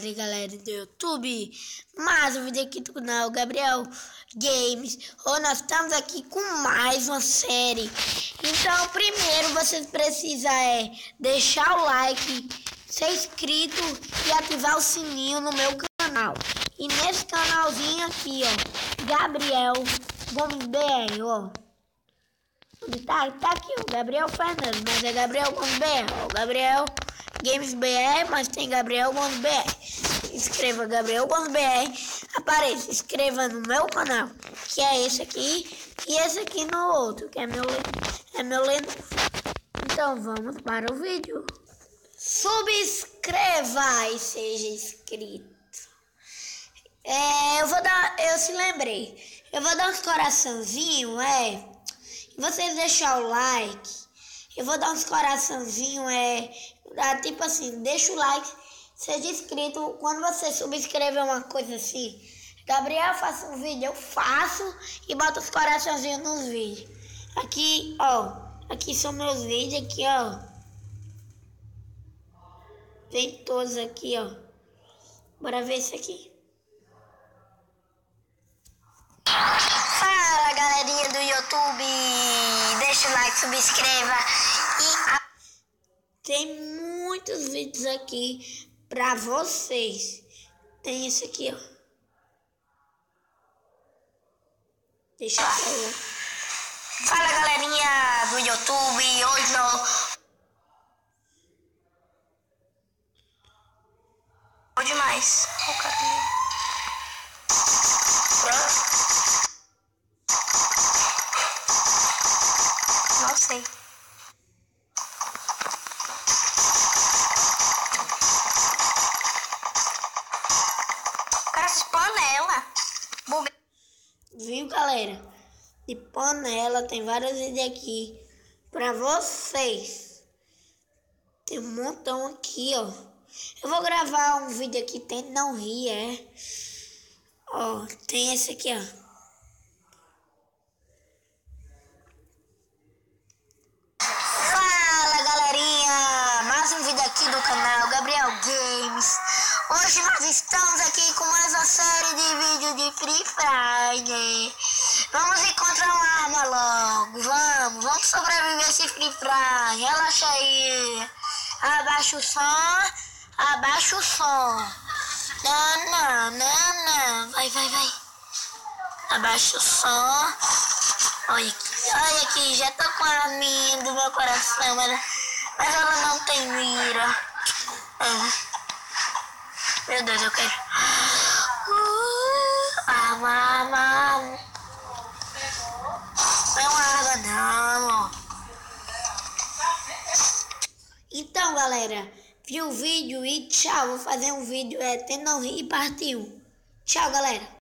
Fala aí, galera do YouTube, mais um vídeo aqui do canal Gabriel Games. Hoje nós estamos aqui com mais uma série. Então primeiro vocês precisam deixar o like, ser inscrito e ativar o sininho no meu canal. E nesse canalzinho aqui, ó, Gabriel Gomes BR, ó. Tá aqui, ó, Gabriel Fernandes, mas é Gabriel Gomes BR, ó, Gabriel Games BR, mas tem Gabriel Gomes BR. Inscreva Gabriel Gomes BR, apareça, inscreva no meu canal, que é esse aqui, e esse aqui no outro, que é meu Lenovo. Então vamos para o vídeo. Subscreva e seja inscrito. Eu se lembrei, eu vou dar uns coraçãozinho, e vocês deixar o like. Eu vou dar uns coraçãozinho, tipo assim, deixa o like, seja inscrito. Quando você subscrever uma coisa assim, Gabriel, faça um vídeo, eu faço e boto os coraçãozinhos nos vídeos. Aqui, ó, aqui são meus vídeos, aqui, ó. Tem todos aqui, ó. Bora ver isso aqui. Fala, galerinha do YouTube, deixa o like, subscreva e tem muitos vídeos aqui pra vocês. Tem esse aqui, ó. Deixa eu... Fala, galerinha do YouTube, hoje não demais. Pronto. Não sei. Cara, de panela. Viu, galera? De panela, tem vários vídeos aqui pra vocês. Tem um montão aqui, ó. Eu vou gravar um vídeo aqui, tente não rir, Ó, tem esse aqui, ó. Aqui do canal Gabriel Games. Hoje nós estamos aqui com mais uma série de vídeos de Free Fire. Vamos encontrar uma arma logo. Vamos sobreviver esse Free Fire. Relaxa aí. Abaixa o som. Abaixa o som. Não. Vai. Abaixa o som. Olha aqui, já tô com a arminha do meu coração, mas ela não tem mira. Meu Deus, eu quero. Arma. Não é uma arma, não. Então, galera, viu o vídeo e tchau. Vou fazer um vídeo, tendo não rir, parte 1. Tchau, galera.